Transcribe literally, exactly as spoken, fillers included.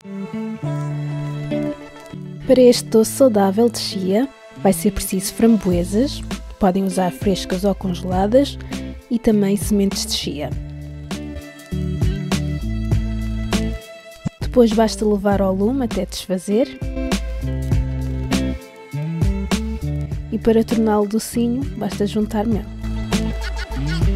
Para este doce saudável de chia, vai ser preciso framboesas, podem usar frescas ou congeladas, e também sementes de chia. Depois basta levar ao lume até desfazer. E para torná-lo docinho, basta juntar mel.